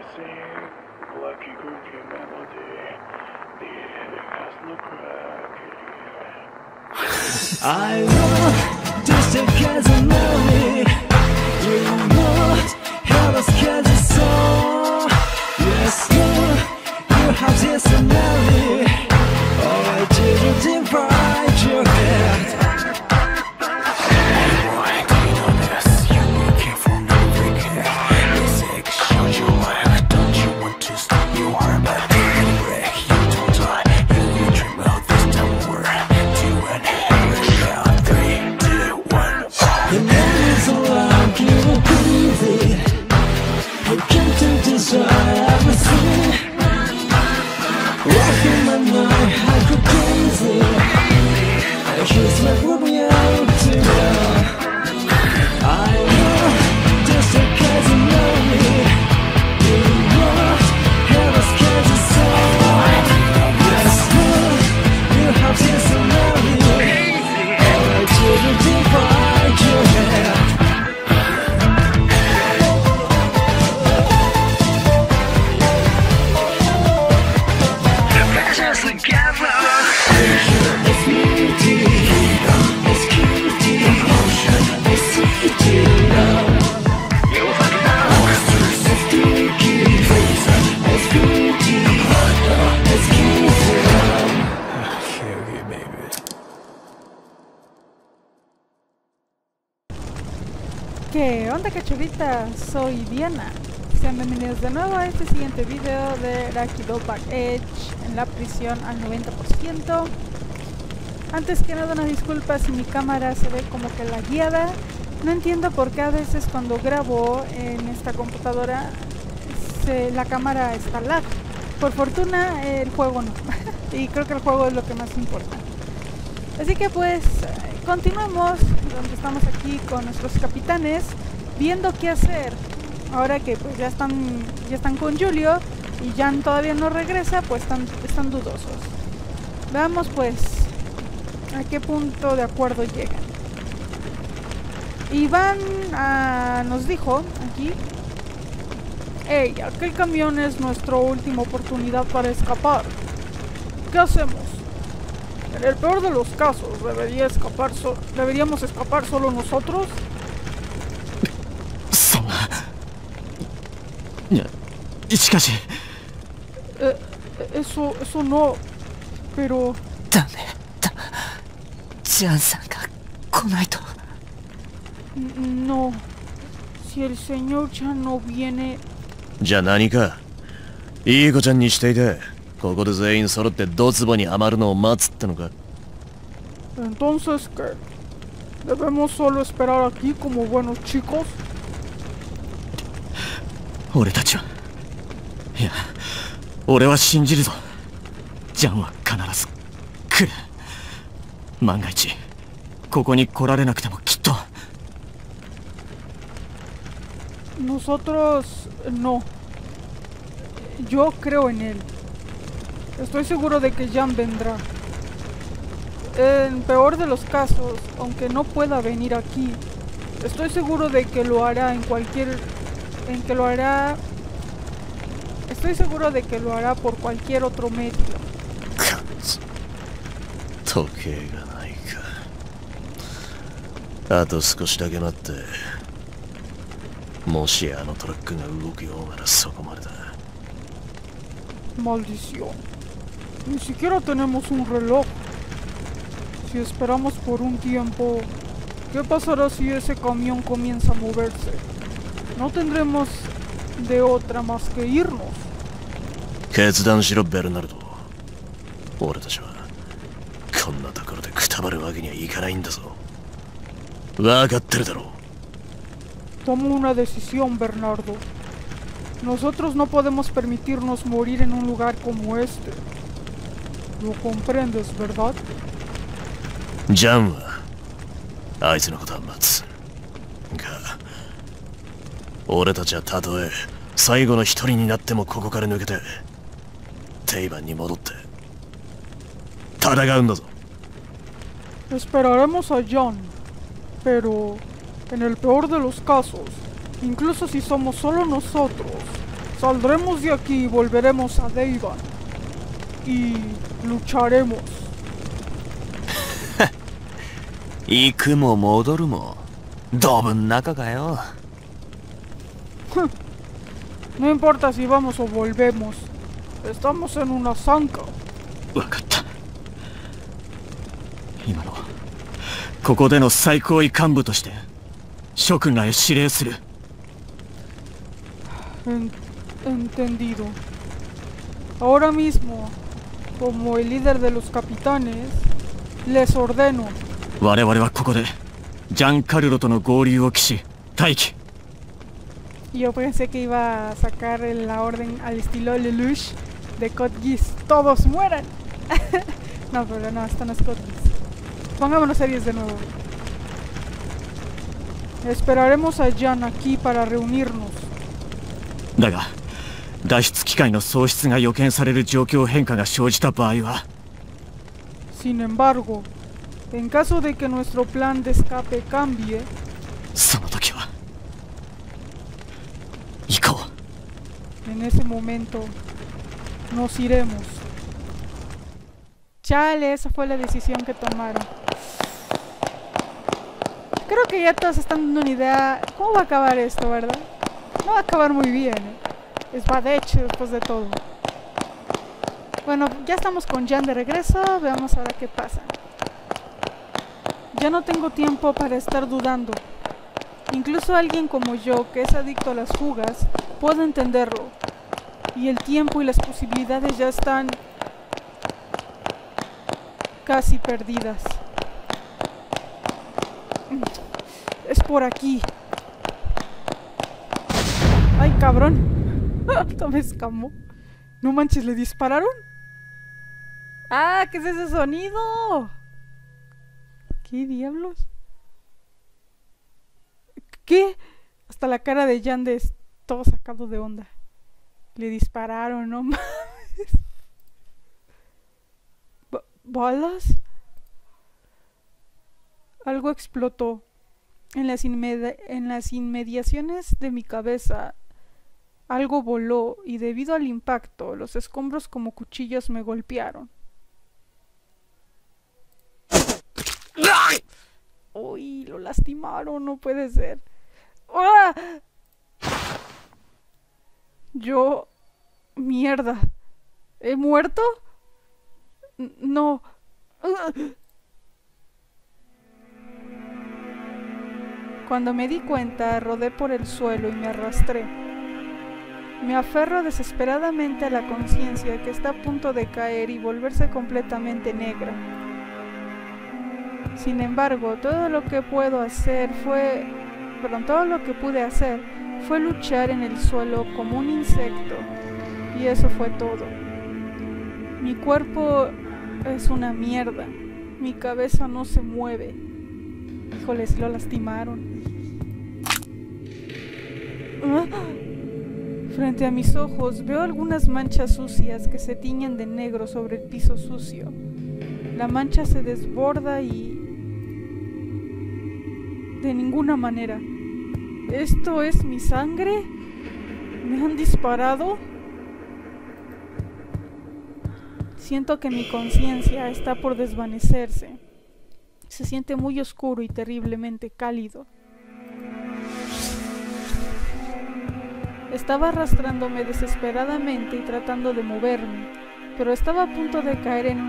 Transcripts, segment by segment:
I want to stay as a melody. You want how us as a song. Yes, you have this melody. Oh, I didn't divide your head. ¿Qué onda, cachorritas? Soy Diana. Sean bienvenidos de nuevo a este siguiente video de Rakido Back Edge en la prisión al 90%. Antes que nada, una disculpa si mi cámara se ve como que lagueada. No entiendo por qué a veces cuando grabo en esta computadora la cámara está lag. Por fortuna el juego no. Y creo que el juego es lo que más importa. Así que pues continuamos donde estamos aquí con nuestros capitanes, viendo qué hacer. Ahora que pues ya están con Julio y Jan todavía no regresa, pues están dudosos. Veamos pues a qué punto de acuerdo llegan. Iván nos dijo aquí: hey, aquel camión es nuestra última oportunidad para escapar. ¿Qué hacemos? En el peor de los casos, ¿deberíamos escapar solo nosotros? Eso no, pero... No, si el señor Chan no viene... Entonces, ¿qué? ¿Debemos solo esperar aquí como buenos chicos? Nosotros no. Yo creo en él. Estoy seguro de que Jan vendrá. En peor de los casos, aunque no pueda venir aquí, estoy seguro de que lo hará Estoy seguro de que lo hará por cualquier otro medio. Maldición. Ni siquiera tenemos un reloj. Si esperamos por un tiempo, ¿qué pasará si ese camión comienza a moverse? No tendremos de otra más que irnos. Toma una decisión, Bernardo. Nosotros no podemos permitirnos morir en un lugar como este. ¿Lo comprendes, verdad? Esperaremos a Jan, pero en el peor de los casos, incluso si somos solo nosotros, Saldremos de aquí y volveremos a Deivan. Y lucharemos. 行くも戻るもドブん中かよ。 No importa si vamos o volvemos. Estamos en una zanca. わかった。今のここでの最高位幹部として諸君らへ指令する。 Entendido. Ahora mismo, como el líder de los capitanes, les ordeno. 我々はここでジャンカルロとの合流を期し待機。 Yo pensé que iba a sacar la orden al estilo Lelouch de Code Geass. ¡Todos mueran! No, pero no, esto no es Code Geass. Pongámonos serios de nuevo. Esperaremos a Jan aquí para reunirnos. だが脱出機会の喪失が予見される状況変化が生じた場合は Sin embargo, en caso de que nuestro plan de escape cambie, その時は行こう。 en ese momento nos iremos. Chale, esa fue la decisión que tomaron. Creo que ya todos están dando una idea cómo va a acabar esto, ¿verdad? No va a acabar muy bien, ¿eh? Es Badech después de todo. Bueno, ya estamos con Jan de regreso, veamos ahora qué pasa. Ya no tengo tiempo para estar dudando. Incluso alguien como yo, que es adicto a las fugas, puede entenderlo. Y el tiempo y las posibilidades ya están casi perdidas. Es por aquí. ¡Ay, cabrón! Esto me escamó. No manches, ¿le dispararon? ¡Ah! ¿Qué es ese sonido? ¿Qué diablos? ¿Qué? Hasta la cara de Jan de todo sacado de onda. Le dispararon, no mames. ¿Balas? Algo explotó en las inmediaciones de mi cabeza. Algo voló y debido al impacto, los escombros como cuchillos me golpearon. Uy, lo lastimaron, no puede ser. ¡Ah! Yo... Mierda. ¿He muerto? No. Cuando me di cuenta, rodé por el suelo y me arrastré. Me aferro desesperadamente a la conciencia que está a punto de caer y volverse completamente negra. Sin embargo, todo lo que pude hacer fue luchar en el suelo como un insecto, y eso fue todo. Mi cuerpo es una mierda, mi cabeza no se mueve. Híjoles, lo lastimaron. Frente a mis ojos veo algunas manchas sucias que se tiñen de negro sobre el piso sucio. La mancha se desborda y... de ninguna manera. ¿Esto es mi sangre? ¿Me han disparado? Siento que mi conciencia está por desvanecerse. Se siente muy oscuro y terriblemente cálido. Estaba arrastrándome desesperadamente y tratando de moverme, pero estaba a punto de caer en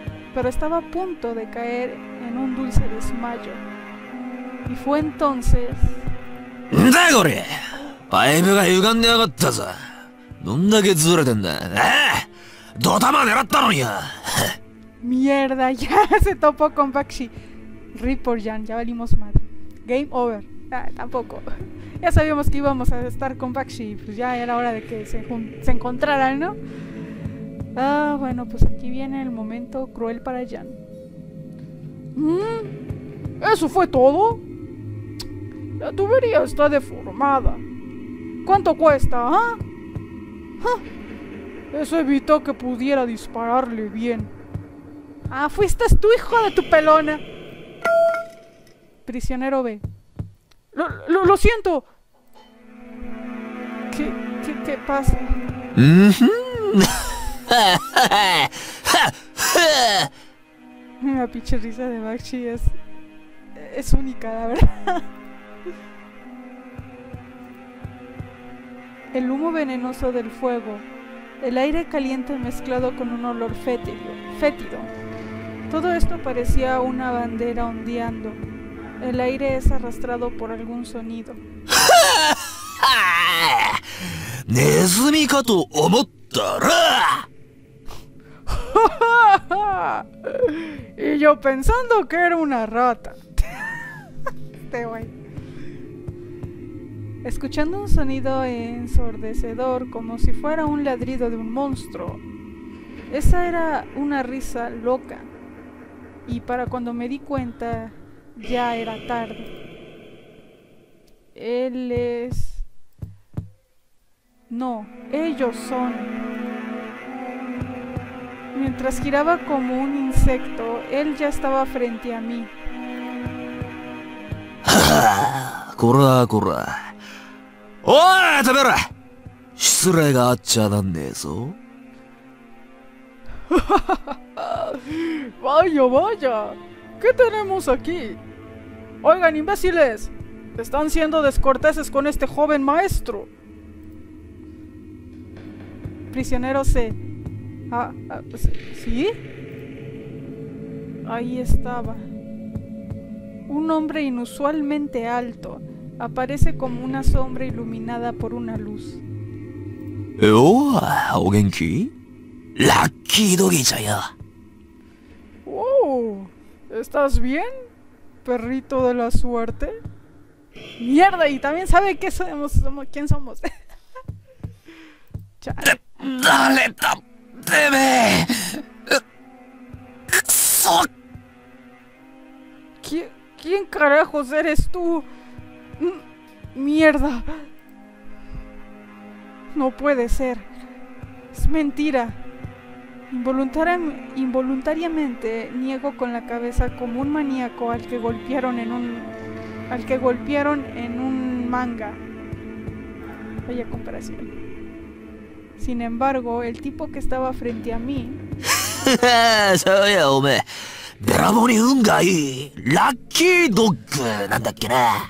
un dulce desmayo. Y fue entonces... んだこれパイプが歪んでやがったぞ。どんだけずれてんだ。ドタマ狙ったのにや。 Mierda, ya se topó con Bakshi. Rip por Jan, ya valimos madre. Game over. Tampoco. Ya sabíamos que íbamos a estar con Bakshi, pues ya era hora de que se encontraran, ¿no? Bueno, pues aquí viene el momento cruel para Jan. ¿Eso fue todo? La tubería está deformada. ¿Cuánto cuesta, ah? Eso evitó que pudiera dispararle bien. Fuiste tú, hijo de tu pelona. Prisionero B. Lo siento. ¿Qué pasa? La pinche risa de Bakshi es única, la verdad. El humo venenoso del fuego, el aire caliente mezclado con un olor fétido. Todo esto parecía una bandera ondeando. El aire es arrastrado por algún sonido. ネズミかと思ったら Y yo pensando que era una rata. Este güey. Escuchando un sonido ensordecedor como si fuera un ladrido de un monstruo. Esa era una risa loca. Y para cuando me di cuenta, ya era tarde. Él es... No, ellos son. Mientras giraba como un insecto, él ya estaba frente a mí. こらこら。おい、てめえら。失礼があっちゃなんねえぞ。 Vaya, vaya. ¿Qué tenemos aquí? Oigan, imbéciles. Están siendo descorteses con este joven maestro. Prisionero C. ¿Sí? Ahí estaba. Un hombre inusualmente alto. Aparece como una sombra iluminada por una luz. おー、お元気？ラッキードギーちゃんや。 Oh, ¿estás bien, perrito de la suerte? Mierda, y también sabe que quién somos. Chale. 誰だてめえ。くそ。 ¿Quién carajos eres tú? Mierda. No puede ser. Es mentira. Involuntariamente niego con la cabeza como un maníaco al que golpearon en un manga. Vaya comparación. Sin embargo, el tipo que estaba frente a mí... そうや、おめえ。べらぼうに運がいい。ラッキードッグなんだっけな。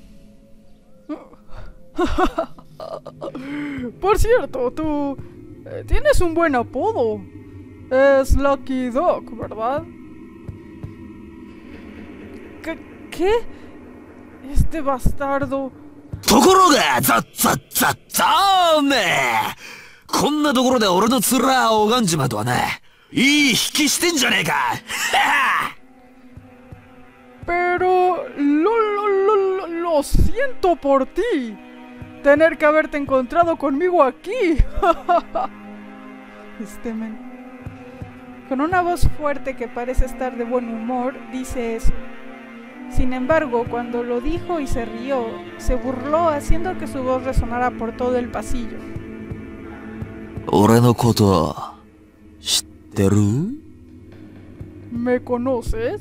Por cierto, tú tienes un buen apodo. Es Lucky Dog, ¿verdad? ¿Qué? Este bastardo. ところが、おめえ。こんなところで俺の面拝んじまうとはな。いい引きしてんじゃねえか。 Pero lo siento por ti. Tener que haberte encontrado conmigo aquí. Este men. Con una voz fuerte que parece estar de buen humor, dice eso. Sin embargo, cuando lo dijo y se rió, se burló haciendo que su voz resonara por todo el pasillo. 俺のこと知ってる？ ¿Me conoces?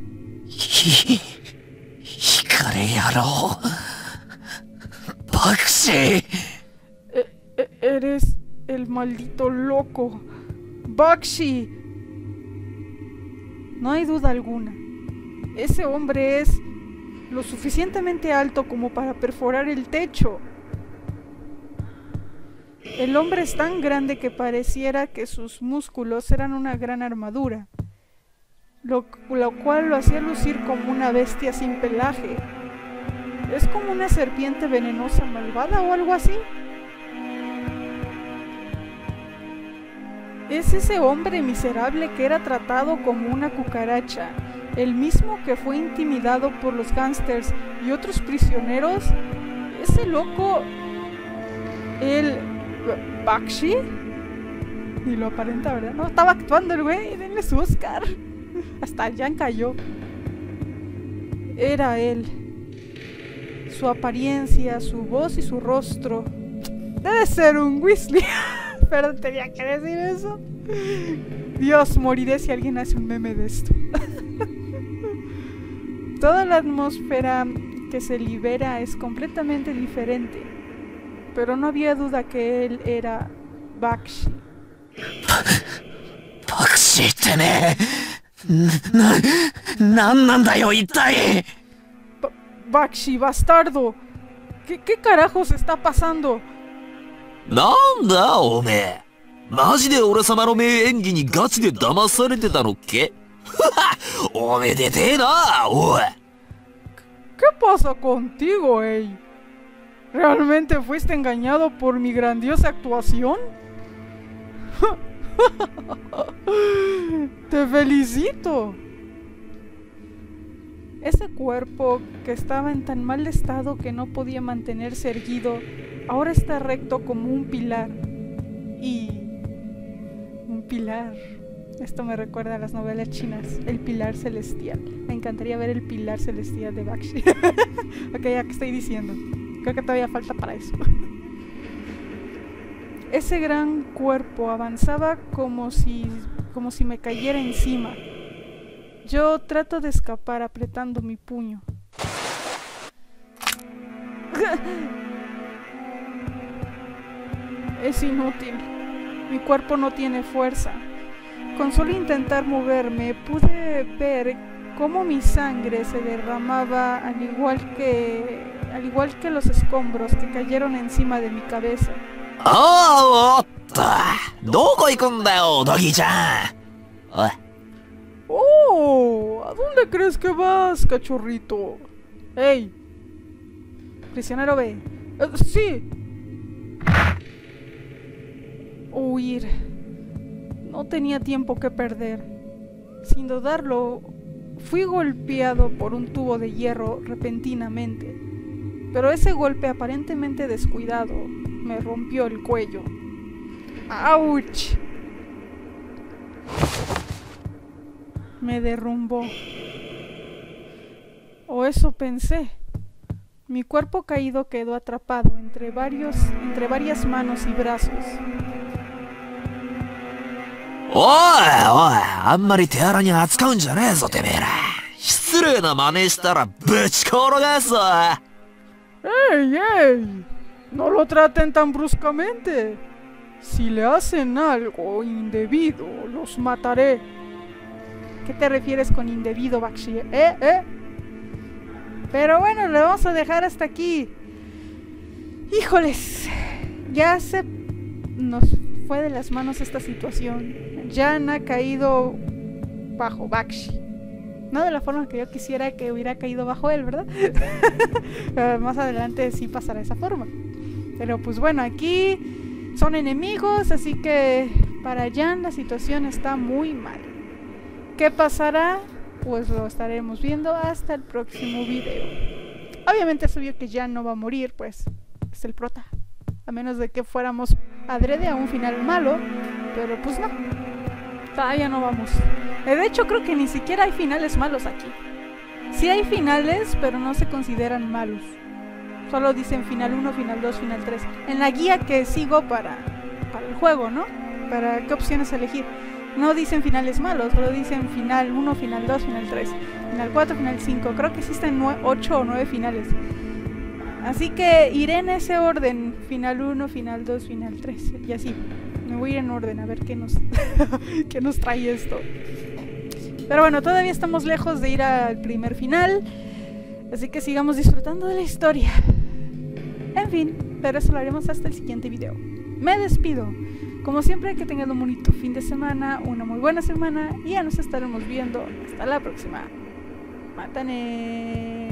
光野郎。バクシー。 Eres el maldito loco. Bakshi. No hay duda alguna. Ese hombre es lo suficientemente alto como para perforar el techo. El hombre es tan grande que pareciera que sus músculos eran una gran armadura, lo cual lo hacía lucir como una bestia sin pelaje. ¿Es como una serpiente venenosa malvada o algo así? Es ese hombre miserable que era tratado como una cucaracha, el mismo que fue intimidado por los gángsters y otros prisioneros. Ese loco, el Bakshi, ni lo aparenta, ¿verdad? No, estaba actuando el güey, denle su Oscar. Hasta Jan cayó. Era él. Su apariencia, su voz y su rostro. Debe ser un Weasley. Pero tenía que decir eso. Dios, moriré si alguien hace un meme de esto. Toda la atmósfera que se libera es completamente diferente. pero no había duda que él era Bakshi. バクシーってね。なんなんだよ、一体。 Bakshi, bastardo. ¿Qué carajos está pasando? なんだ、おめえ。マジで俺様の名演技にガチで騙されてたのっけおめでてえな、おい。 ¿Qué pasa contigo, ey? ¿Realmente fuiste engañado por mi grandiosa actuación? ¡Te felicito! Ese cuerpo que estaba en tan mal estado que no podía mantenerse erguido, ahora está recto como un pilar. Y... un pilar... Esto me recuerda a las novelas chinas, el pilar celestial. Me encantaría ver el pilar celestial de Bakshi. Ok, ya que estoy diciendo. Creo que todavía falta para eso. Ese gran cuerpo avanzaba como si me cayera encima. Yo trato de escapar apretando mi puño. Es inútil. Mi cuerpo no tiene fuerza. Con solo intentar moverme, pude ver cómo mi sangre se derramaba al igual que los escombros que cayeron encima de mi cabeza. ¡Oh! ¿Dónde行くんだよ、ドギーちゃん? ¡Oh! ¿A dónde crees que vas, cachorrito? ¡Ey! Prisionero B. ¡Sí! Huir. No tenía tiempo que perder. Sin dudarlo, fui golpeado por un tubo de hierro repentinamente. Pero ese golpe aparentemente descuidado me rompió el cuello. ¡Auch! Me derrumbó. O eso pensé. Mi cuerpo caído quedó atrapado entre varias manos y brazos. おいおい、あんまり手荒に扱うんじゃねえぞ、てめえら。失礼な真似したらぶち転がすぞ。 ¡Ey, ey! No lo traten tan bruscamente. Si le hacen algo indebido, los mataré. ¿Qué te refieres con indebido, Bakshi? Pero bueno, lo vamos a dejar hasta aquí. Híjoles, ya se nos fue de las manos esta situación. Jan ha caído bajo Bakshi. No de la forma que yo quisiera que hubiera caído bajo él, ¿verdad? Más adelante sí pasará esa forma. Pero pues bueno, aquí son enemigos, así que para Jan la situación está muy mal. ¿Qué pasará? Pues lo estaremos viendo hasta el próximo video. Obviamente es obvio que Jan no va a morir, pues es el prota. A menos de que fuéramos adrede a un final malo, pero pues no. Todavía no vamos. De hecho creo que ni siquiera hay finales malos aquí. Sí hay finales, pero no se consideran malos. Solo dicen final 1, final 2, final 3. En la guía que sigo para el juego, ¿no? Para qué opciones elegir. No dicen finales malos, solo dicen final 1, final 2, final 3, final 4, final 5. Creo que existen 8 o 9 finales. Así que iré en ese orden. Final 1, final 2, final 3. Y así. Me voy a ir en orden a ver qué nos, qué nos trae esto. Pero bueno, todavía estamos lejos de ir al primer final. Así que sigamos disfrutando de la historia. En fin, pero eso lo haremos hasta el siguiente video. Me despido. Como siempre, que tengan un bonito fin de semana, una muy buena semana. Y ya nos estaremos viendo. Hasta la próxima. Mátane.